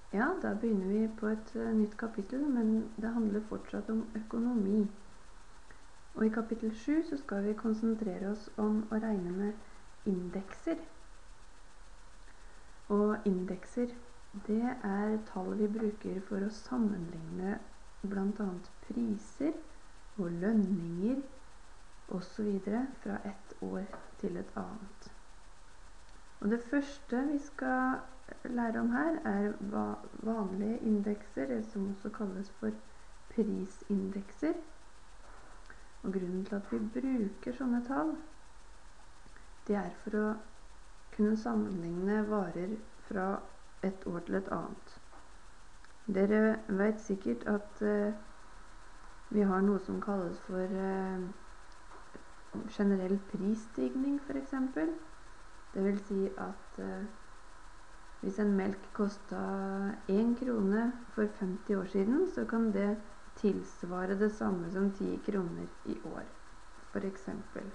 Ja, da begynner vi på et nytt kapittel, men det handler fortsatt om økonomi. Og i kapittel 7 så skal vi konsentrere oss om å regne med indekser. Og indekser, det er tall vi bruker for å sammenligne blant annet priser og lønninger og så videre fra et år til et annet. Og det første vi skal lære om her er vanlige indekser, som også kalles for prisindekser. Og grunnen til at vi bruker sånne tall, det er for å kunne sammenligne varer fra et år til et annet. Dere vet sikkert at vi har noe som kalles for generell prisstigning, for eksempel. Det vil si at hvis en melk kostet 1 krone for 50 år siden, så kan det tilsvare det samme som 10 kroner i år, for eksempel.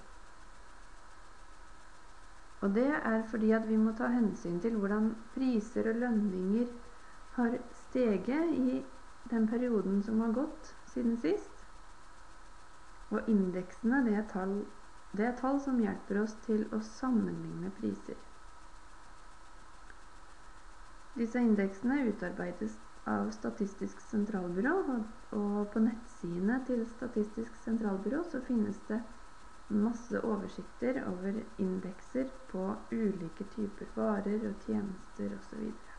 Og det er fordi at vi må ta hensyn til hvordan priser og lønninger har steget i den perioden som har gått siden sist. Og indeksene, det er tall som hjelper oss til å sammenligne priser. Disse indeksene utarbeides av Statistisk sentralbyrå, og på nettsidene til Statistisk sentralbyrå så finnes det masse oversikter over indekser på ulike typer varer og tjenester og så videre.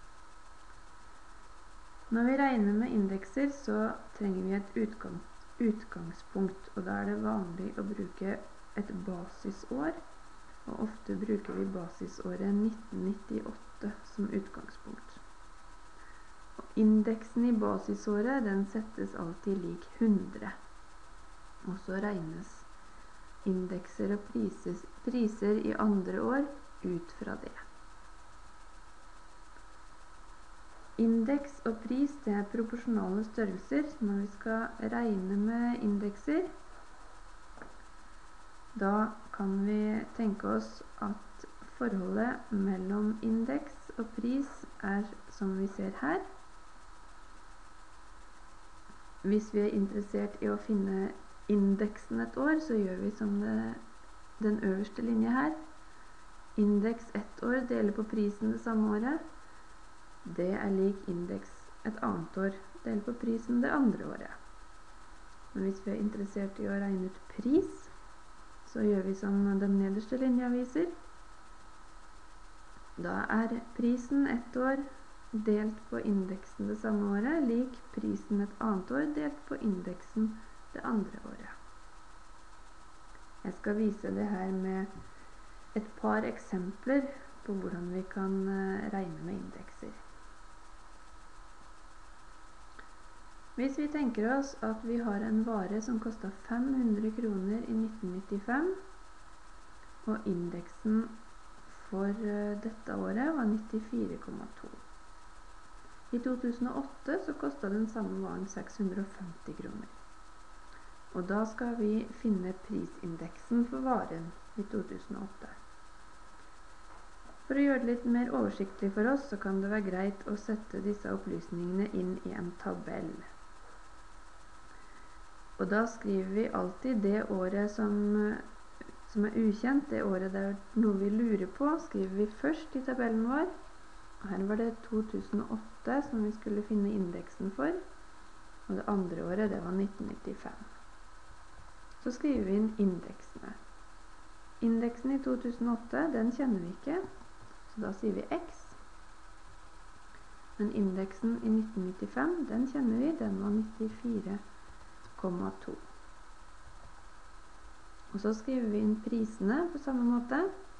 Når vi regner med indekser så trenger vi et utgangspunkt, og da er det vanlig å bruke et basisår, og ofte bruker vi basisåret 1998 som utgangspunkt. Og indeksen i basisåret, den settes alltid lik 100, og så regnes indekser og priser i andre år ut fra det. Indeks og pris, det er proporsjonale størrelser. Når vi skal regne med indekser, da kan vi tenke oss at forholdet mellom indeks og pris er som vi ser her. Hvis vi er interessert i å finne indeksen et år, så gjør vi som den øverste linje her. Indeks ett år deler på prisen det samme året. Det er lik indeks et annet år deler på prisen det andre året. Men hvis vi er interessert i å regne ut pris, så gjør vi som den nederste linja viser. Da er prisen ett år delt på indeksen det samme året, lik prisen et annet år delt på indeksen det andre året. Jeg skal vise det her med et par eksempler på hvordan vi kan regne med indekser. Hvis vi tenker oss at vi har en vare som kostet 500 kroner i 1995, og indeksen for dette året var 94,2. I 2008 så kostet den samme varen 650 kroner. Og da skal vi finne prisindeksen for varen i 2008. For å gjøre det litt mer oversiktlig for oss, så kan det være greit å sette disse opplysningene inn i en tabell. Og da skriver vi alltid det året som er ukjent, det året det er noe vi lurer på, skriver vi først i tabellen vår. Og her var det 2008 som vi skulle finne indeksen for, og det andre året det var 1995. Så skriver vi inn indeksene. Indeksen i 2008, den kjenner vi ikke, så da sier vi X. Men indeksen i 1995, den kjenner vi, den var 94,2. Og så skriver vi inn prisene på samme måte.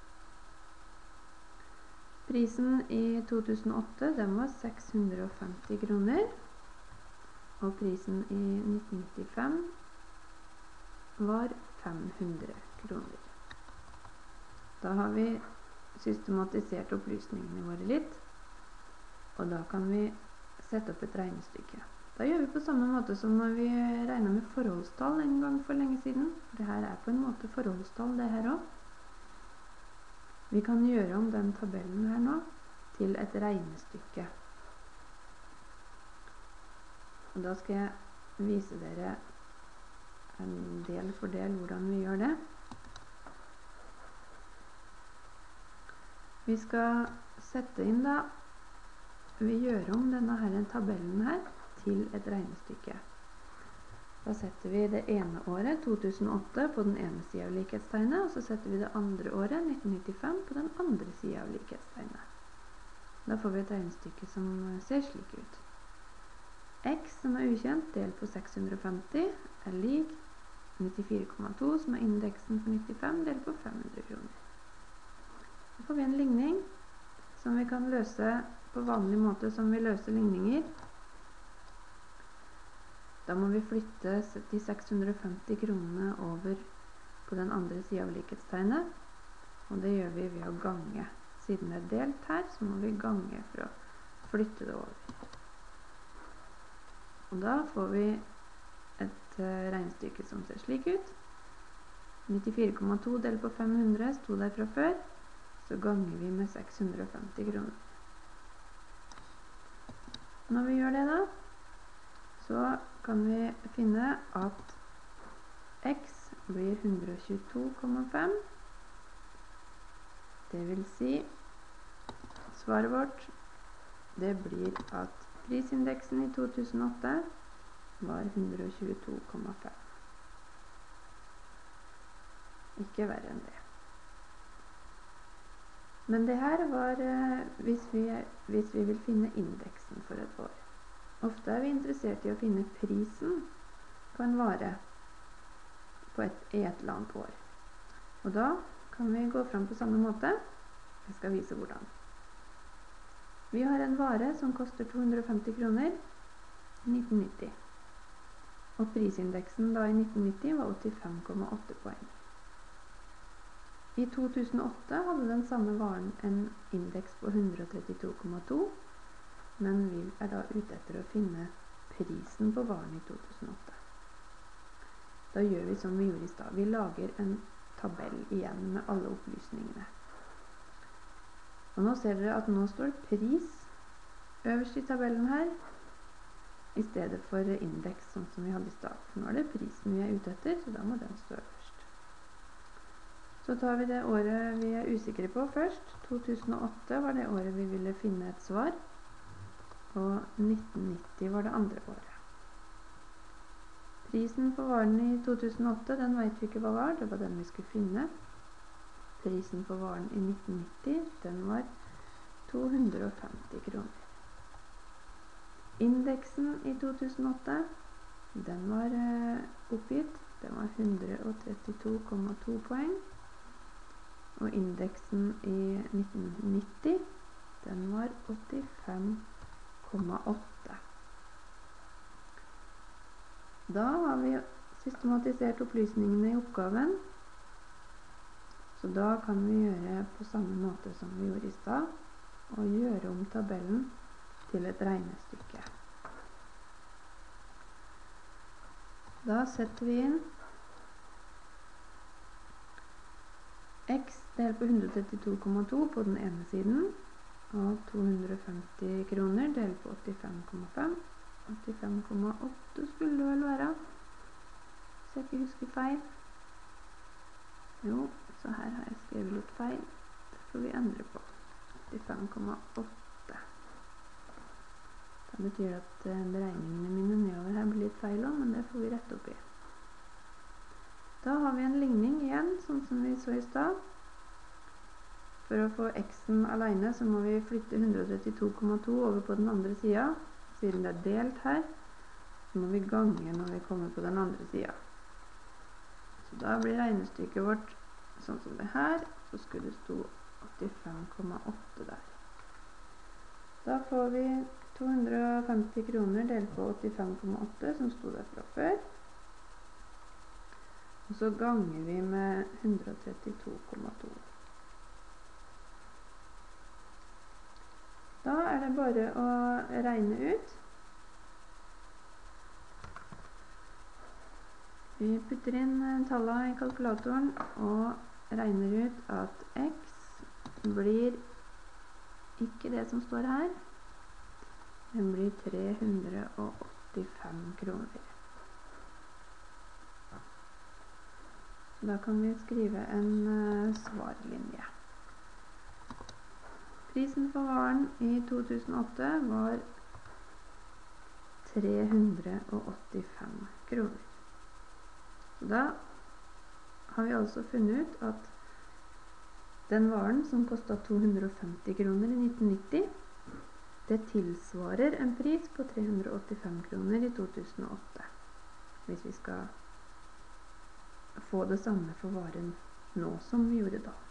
Prisen i 2008, den var 650 kroner, og prisen i 1995 var 500 kroner. Da har vi systematisert opplysningene våre litt, og da kan vi sette opp et regnestykke. Da gjør vi på samme måte som når vi regner med forholdstall en gang for lenge siden. Det her er på en måte forholdstall, det her også. Vi kan gjøre om den tabellen her nå til et regnestykke. Og da skal jeg vise dere en del for del hvordan vi gjør det. Vi skal sette inn da, vi gjør om denne tabellen her til et regnestykke. Da setter vi det ene året, 2008, på den ene siden av likhetstegnet, og så setter vi det andre året, 1995, på den andre siden av likhetstegnet. Da får vi et regnestykke som ser slik ut. X, som er ukjent, delt på 650, er lik 94,2, som er indeksen for 95, delt på 500 kroner. Da får vi en ligning som vi kan løse på vanlig måte som vi løser ligninger. Da må vi flytte de 650 kronene over på den andre siden av likhetstegnet, og det gjør vi ved å gange. Siden det er delt her, så må vi gange for å flytte det over. Og da får vi et regnestykke som ser slik ut. 94,2 delt på 500 sto der fra før, så ganger vi med 650 kroner. Når vi gjør det da, så kan vi finne at x blir 122,5. Det vil si, svaret vårt, det blir at prisindeksen i 2008 var 122,5. Ikke verre enn det. Men det her var hvis vi vil finne indeksen for et år. Ofte er vi interessert i å finne prisen på en vare i et eller annet år. Og da kan vi gå frem på samme måte. Jeg skal vise hvordan. Vi har en vare som koster 250 kroner i 1990. Og prisindeksen da i 1990 var 85,8 poeng. I 2008 hadde den samme varen en indeks på 132,2, men vi er da ute etter å finne prisen på varen i 2008. Da gjør vi som vi gjorde i stad. Vi lager en tabell igjen med alle opplysningene. Og nå ser dere at nå står pris øverst i tabellen her, i stedet for indeks, sånn som vi hadde i stad. For nå er det prisen vi er ute etter, så da må den stå øverst. Så tar vi det året vi er usikre på først. 2008 var det året vi ville finne et svar, og 1990 var det andre året. Prisen på varen i 2008, den vet vi ikke hva var, det var den vi skulle finne. Prisen på varen i 1990, den var 250 kroner. Indeksen i 2008, den var oppgitt, den var 132,2 poeng. Og indeksen i 1990, den var 85,8. Da har vi systematisert opplysningene i oppgaven, så da kan vi gjøre på samme måte som vi gjorde i stad, og gjøre om tabellen til et regnestykke. Da setter vi inn x delt på 132,2 på den ene siden, og 250 kroner delt på 85,5. 85,8 skulle det vel være, hvis jeg ikke husker feil. Jo, så her har jeg skrevet litt feil. Det får vi endre på. 85,8. Det betyr at beregningene mine nedover her blir litt feil også, men det får vi rette opp i. Da har vi en ligning igjen, sånn som vi så i stad. For å få x-en alene så må vi flytte 132,2 over på den andre siden. Siden det er delt her, så må vi gange når vi kommer på den andre siden. Så da blir regnestykket vårt sånn som det her, så skulle det stå 85,8 der. Da får vi 250 kroner delt på 85,8 som stod der fra før. Og så ganger vi med 132,2. Da er det bare å regne ut. Vi putter inn tallene i kalkulatoren og regner ut at x blir ikke det som står her. Den blir 380 285 kroner. Da kan vi skrive en svarlinje. Prisen for varen i 2008 var 385 kroner. Så da har vi altså funnet ut at den varen som kostet 250 kroner i 1990, det tilsvarer en pris på 385 kroner i 2008. Hvis vi skal få det samme for varen nå som vi gjorde da.